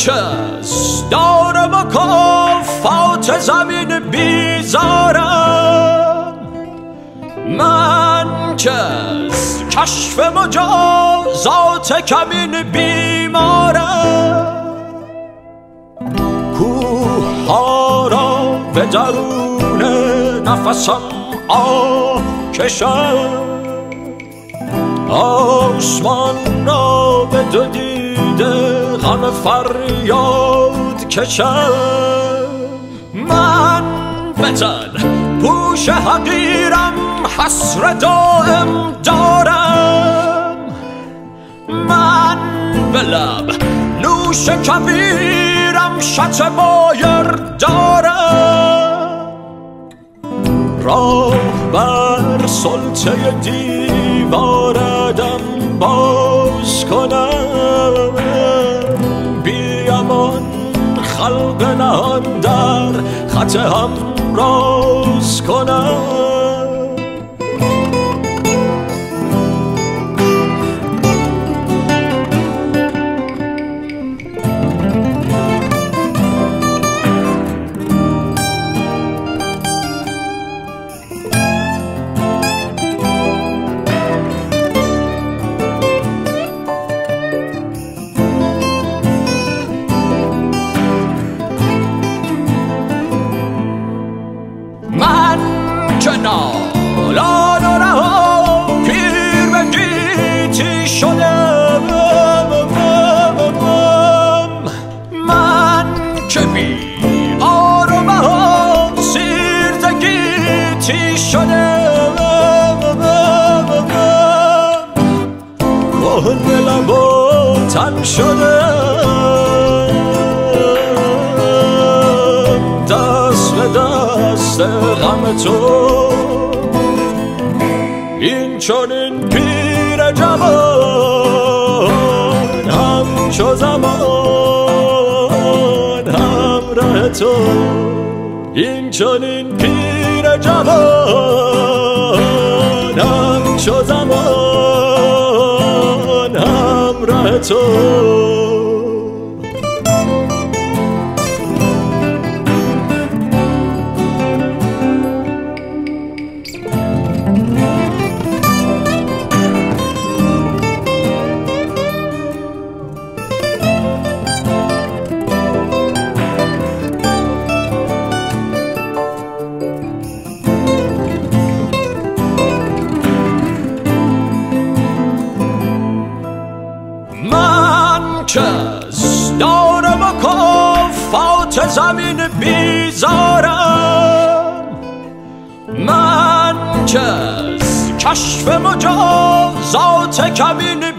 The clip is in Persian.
که دار مکافات زمین بیزارم، من که کشف مجازات کمین بیمارم، کوه ها را به درون نفسم آکشم، آسمان را به دو دیده غم فریاد کشم. من بزن پوش حقیرم حسر دائم دارم، من به لب نوش کبیرم شط بایر دارم، راه بر سلطه دیوارم باز کنم، بی امان خلق نهان در خط هم راز کنم. نالان و رها پیر به گیتی شدم، من که بی آرام ها سیر گیتی شدم، کهنه لب و تن شدم، دست به دست غم تو این چنین پیر جوان، همچو زمان همراه تو، این چنین پیر جوان، همچو زمان همراه تو. که دار مکافات زمین بیزارم، من که کشف مجازات کمین